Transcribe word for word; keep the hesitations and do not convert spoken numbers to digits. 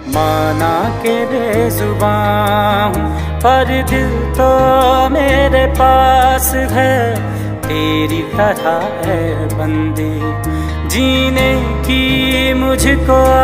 माना के बेजुबान हूँ पर दिल तो मेरे पास है, तेरी तरह है बंदी जीने की मुझको